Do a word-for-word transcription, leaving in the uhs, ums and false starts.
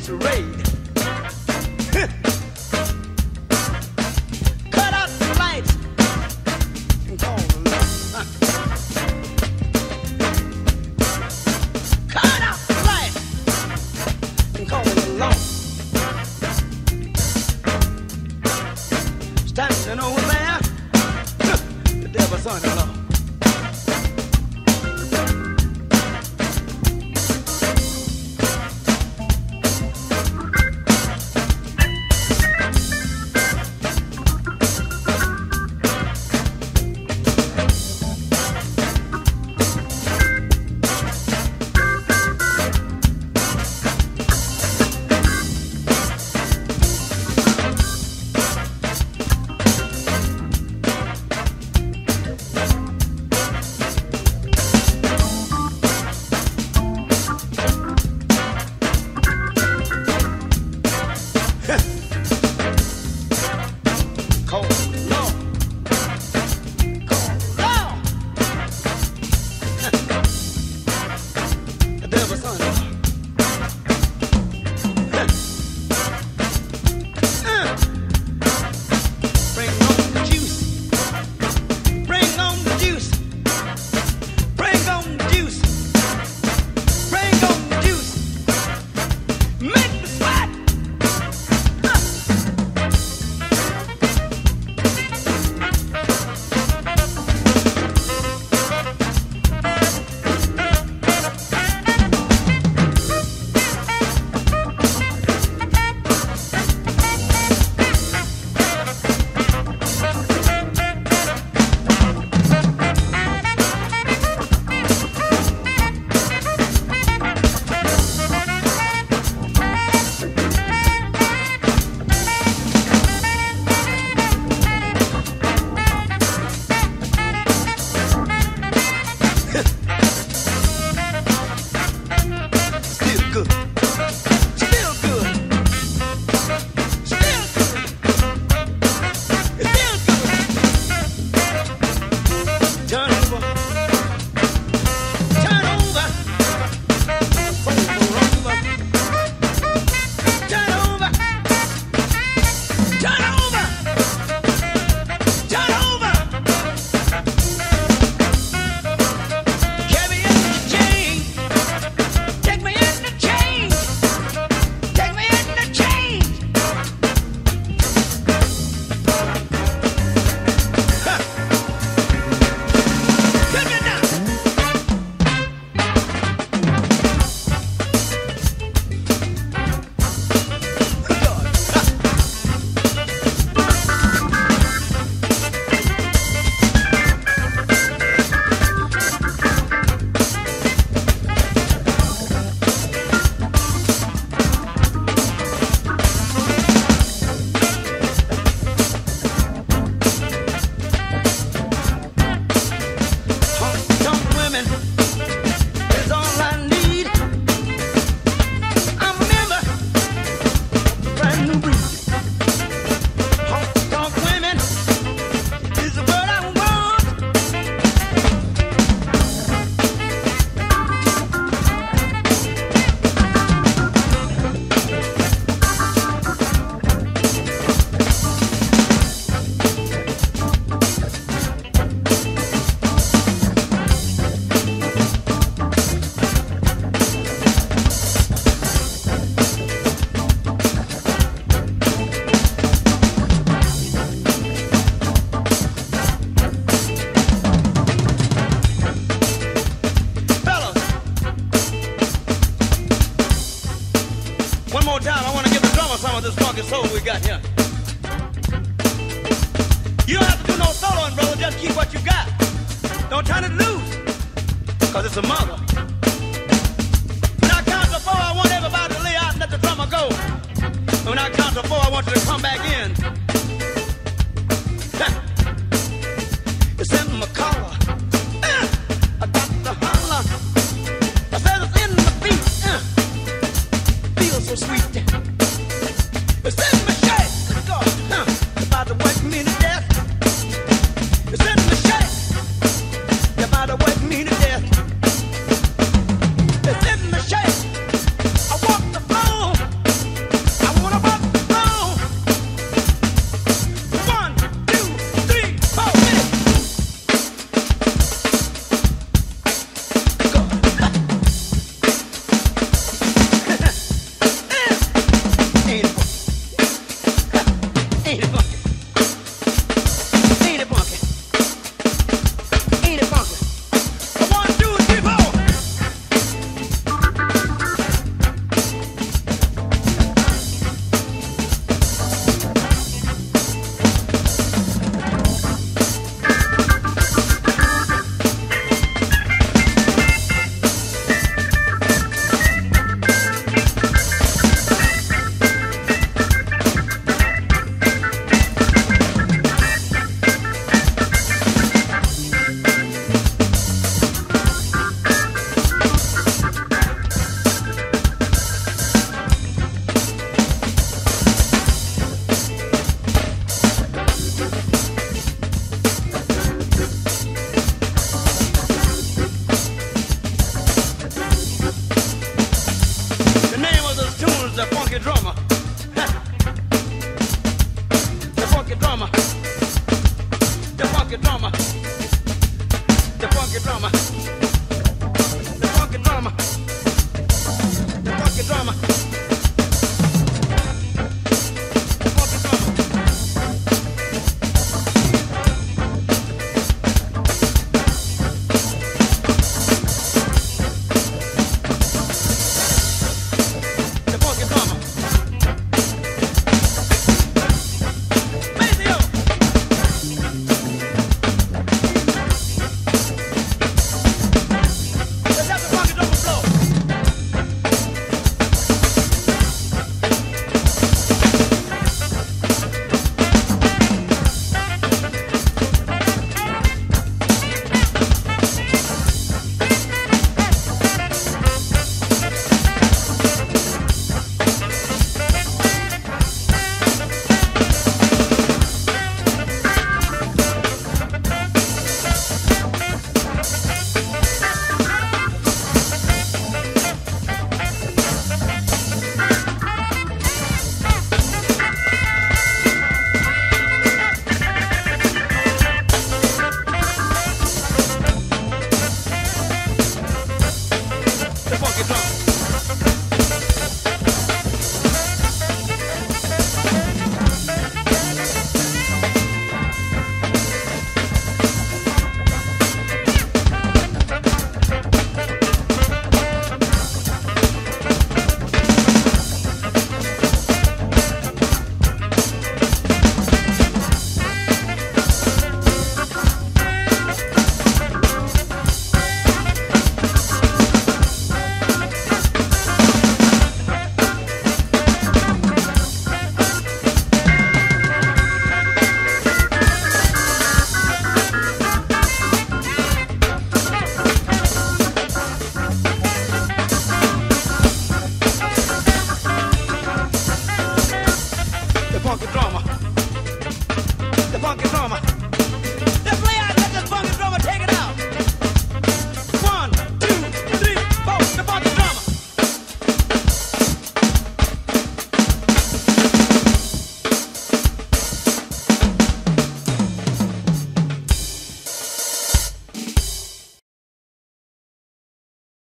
charade. Cut out the lights and call the law. Huh. Cut out the lights and call the law. Standing over there, the devil's son-in-law. Soul we got here. You don't have to do no soloing, brother. Just keep what you got. Don't turn it loose, cause it's a mother. When I count to four, I want everybody to lay out and let the drummer go. And when I count to four, I want you to come back in. It's in my collar. Uh, I got to holler. I said it's in my feet. Uh, feels so sweet. It's in my shape, God, huh, about to wake me to death. It's in my shape, you're about to wake me to death. It's in my shape, I walk the floor. the funky drummer. The funky drummer. The funky drummer. The funky drummer. The funky drummer. The funky drummer.